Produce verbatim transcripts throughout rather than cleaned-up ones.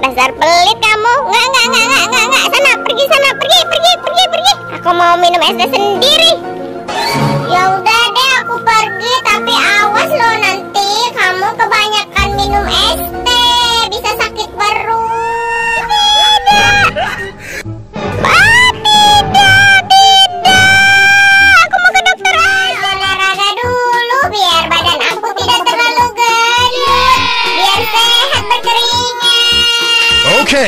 dasar pelit kamu. Nggak, nggak, nggak, nggak, nggak, nggak. Sana, pergi sana, pergi, pergi, pergi, pergi. Aku mau minum es teh sendiri. Ya udah deh, aku pergi. Tapi awas loh, nanti kamu kebanyakan minum es teh, bisa sakit perut. Tidak. Ah, tidak, tidak. Aku mau ke dokter aja. Olahraga dulu biar badan aku tidak terlalu gendut, biar sehat berkeringat. Oke.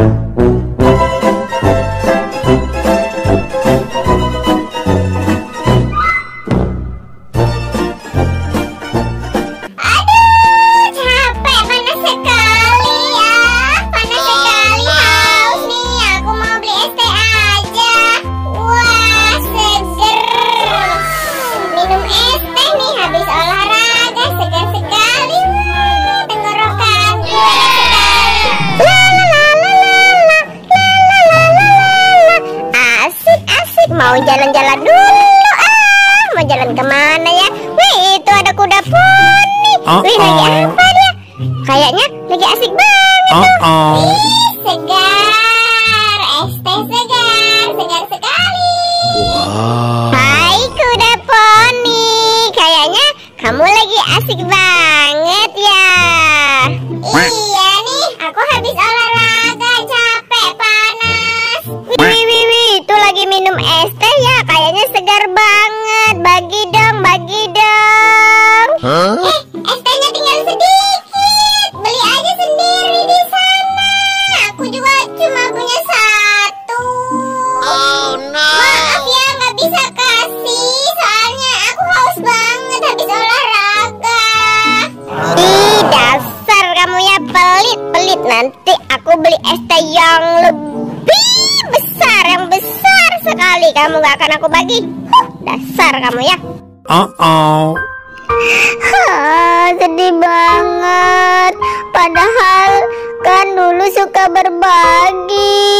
Mau jalan-jalan dulu ah. Mau jalan kemana ya? Wih, itu ada kuda poni. Uh-oh. Wih, lagi apa dia? Kayaknya lagi asik banget tuh. Uh-oh. Ih, segar. Es teh segar. Segar sekali. Wow. Hai kuda poni. Kayaknya kamu lagi asik banget ya. Iya nih, aku habis olahraga, capek, panas. Wih, wih, wih, itu lagi minum es teh ya, kayaknya segar banget. Bagi dong, bagi dong. Huh? Eh, es tehnya tinggal sedikit. Beli aja sendiri di sana. Aku juga cuma punya satu. Oh no. Maaf ya, nggak bisa kasih. Soalnya aku haus banget habis olahraga. Ih, dasar kamu ya, pelit, pelit. Nanti aku beli es teh yang lebih besar, yang besar sekali. Kamu gak akan aku bagi. Huh, dasar kamu ya. Uh-oh. Hah, sedih banget. Padahal kan dulu suka berbagi.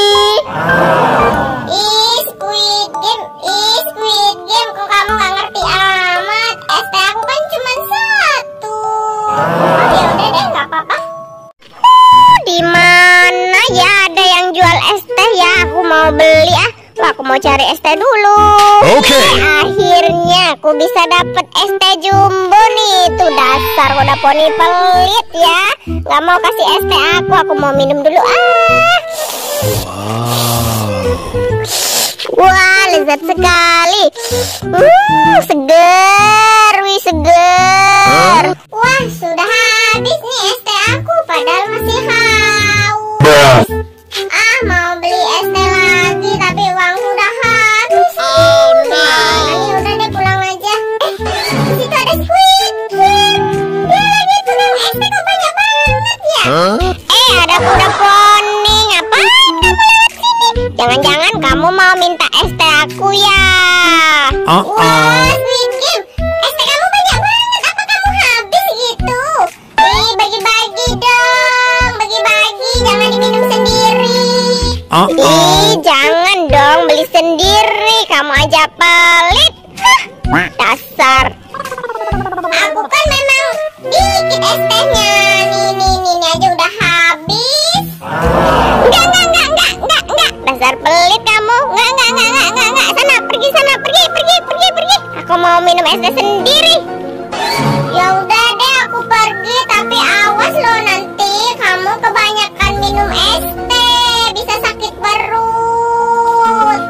Ih, Squid Game, ih, Squid Game, kok kamu gak ngerti amat? Es teh aku kan cuma satu. Oh, ya udah deh, nggak apa-apa. Uh, di mana ya ada yang jual es teh ya? Aku mau beli ah. Wah, aku mau cari es teh dulu. Oke. Eh, akhirnya aku bisa dapet es teh jumbo nih. Tuh dasar kuda poni pelit ya. Gak mau kasih es teh aku. Aku mau minum dulu ah. Wow. Wah, lezat sekali. Uh, seger, wih seger. Wah, sudah habis nih es teh aku. Padahal masih haus. Ah, mau beli es teh lagi, tapi uangku udah habis. Oh no. Nah, udah deh, pulang aja. Eh, di situ ada Squid Game. Dia lagi pulang es teh, kok banyak banget ya? Huh? Eh, ada kuda poni. Ngapain kamu lewat sini? Jangan-jangan kamu mau minta es teh aku ya? Uh-oh. Wah, Squid Game, es teh kamu banyak banget. Apa kamu habis gitu? Ih, bagi-bagi dong, bagi-bagi. Jangan diminum sendiri. Uh-oh. Ih, jangan dong beli sendiri. Kamu aja pelit. Hah, dasar. Aku kan memang dikit es tehnya. Nih, nih, nih, nih aja udah habis. Enggak, enggak, enggak, enggak, enggak, enggak. Dasar pelit kamu. Enggak, enggak, enggak, enggak, enggak, enggak. Sana, pergi sana, pergi, pergi, pergi, pergi. Aku mau minum es teh sendiri. Ya udah deh, aku pergi. Tapi awas loh, nanti kamu kebanyakan minum es teh, bisa sakit perut.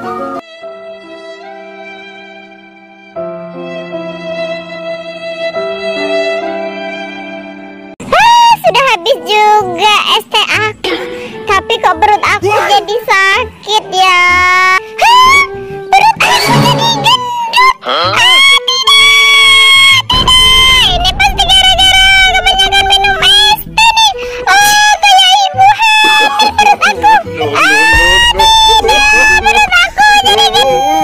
Ah, sudah habis juga es teh aku. Tapi kok perut aku jadi sakit ya? Hah, perut aku jadi gendut. Ah, tidak, tidak. Ini pasti gara-gara kebanyakan minum es teh nih. Oh, kayak ibu hamil perut aku. Ah, tidak, perut aku jadi gendut.